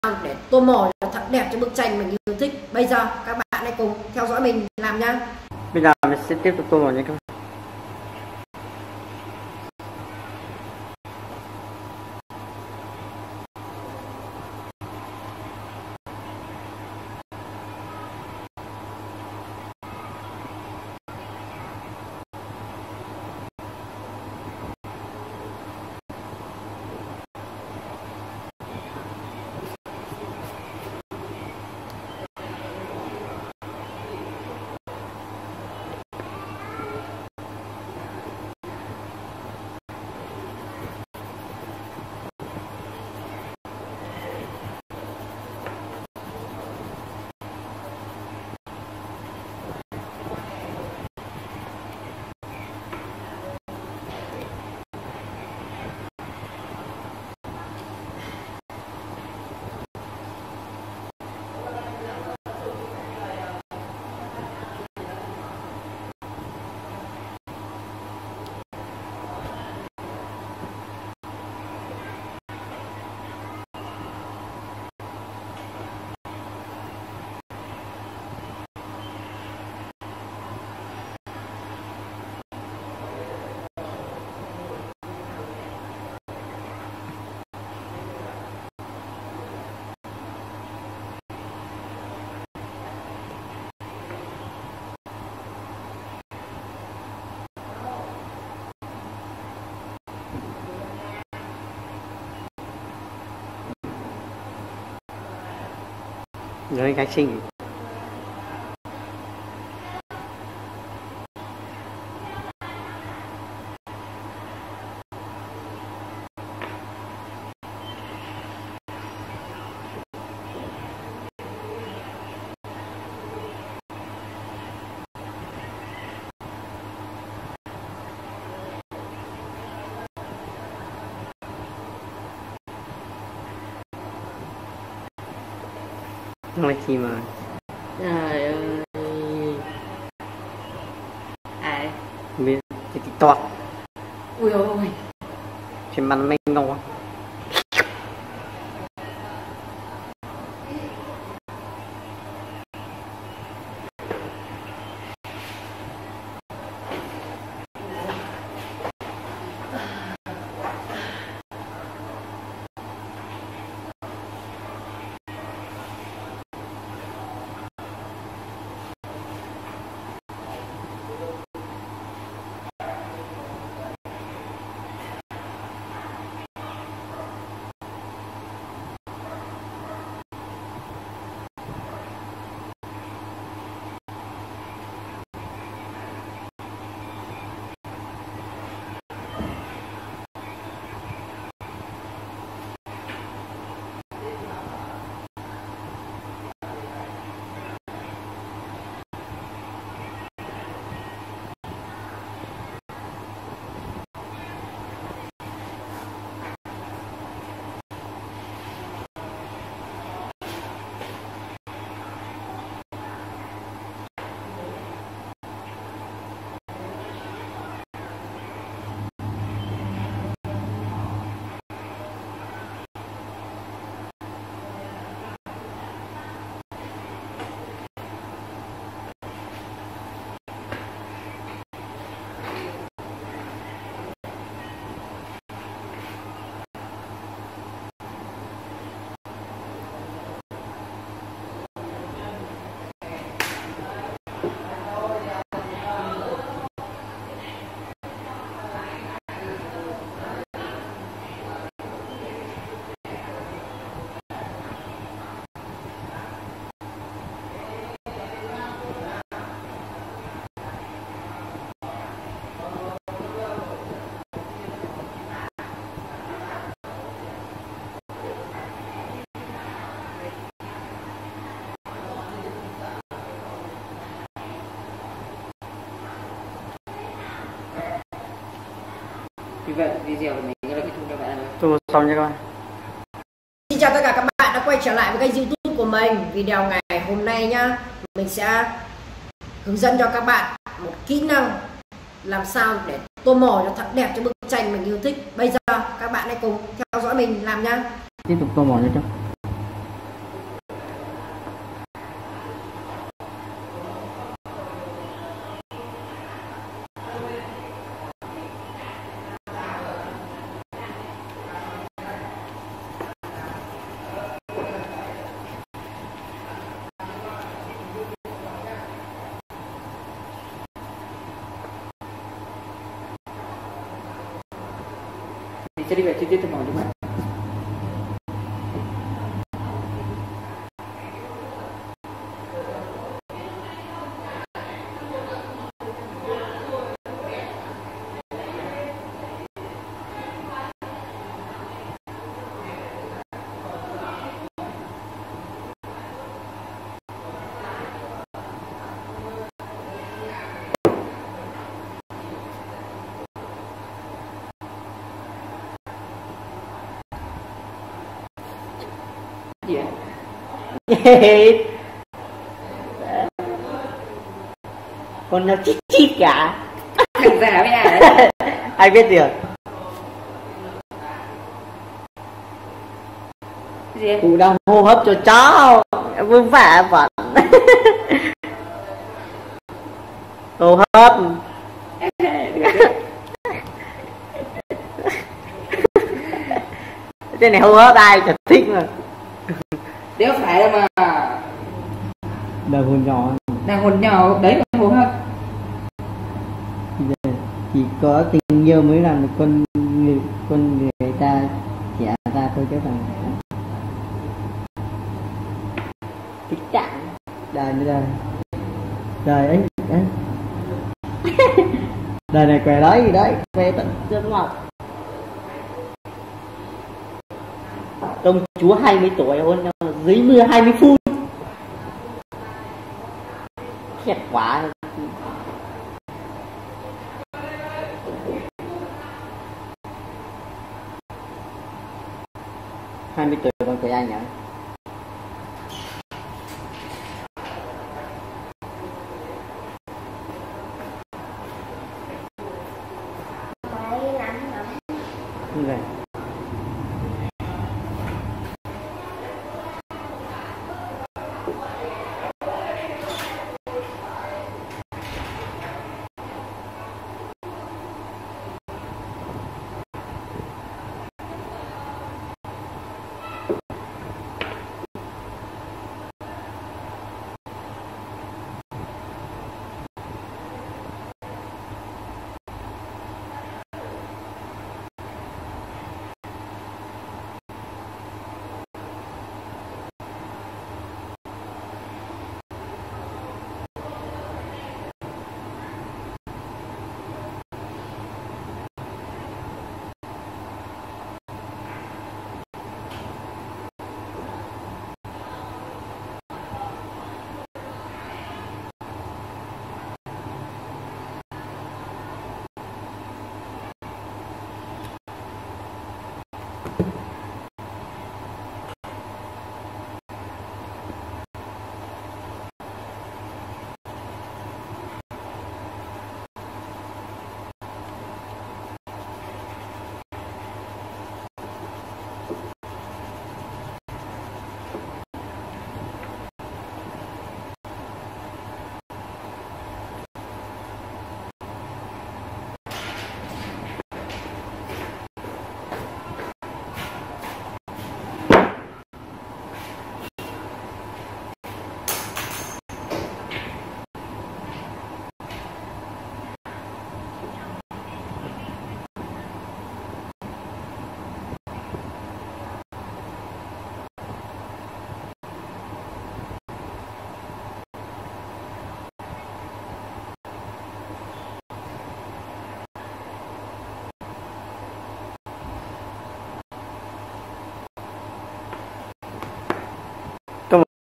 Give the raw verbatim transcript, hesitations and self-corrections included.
để tô màu cho thật đẹp cho bức tranh mình yêu thích. Bây giờ các bạn hãy cùng theo dõi mình làm nhá. Bây giờ mình sẽ tiếp tục tô màu nha các bạn. Rồi gạch xinh. Nói chi mà. Trời ơi. Ai? Biết cái TikTok. Ui ôi. Trên mặt mình ngon. Vì vậy video của mình là kết thúc các bạn. Tô xong nha các bạn. Xin chào tất cả các bạn đã quay trở lại với kênh YouTube của mình. Video ngày hôm nay nhá, mình sẽ hướng dẫn cho các bạn một kỹ năng làm sao để tô màu cho thật đẹp cho bức tranh mình yêu thích. Bây giờ các bạn hãy cùng theo dõi mình làm nhá. Tiếp tục tô màu nha chú. Jadi vậy chi tiết tôi màu đúng không? Gì ạ? Con nó chít chít cả. Đừng giả với ai đấy. Ai biết được. Gì ạ? Cụ đang hô hấp cho cháu. Vui vẻ vẫn. Hô hấp. Cái này hô hấp ai chả thích mà. Nếu phải mà Là hồn nhỏ. đang hồn nhỏ đấy là hồn hấp. Chỉ có tình yêu mới làm được con người, con người ta trẻ ra thôi chứ thằng thích trạng đời mới đời đời ấy đấy. Đời này què đấy gì đấy về tận trước ngọc công chúa hai mươi tuổi hôn nhau dưới mưa hai mươi phút khét quá. Hai mươi tuổi còn thấy anh nhỉ?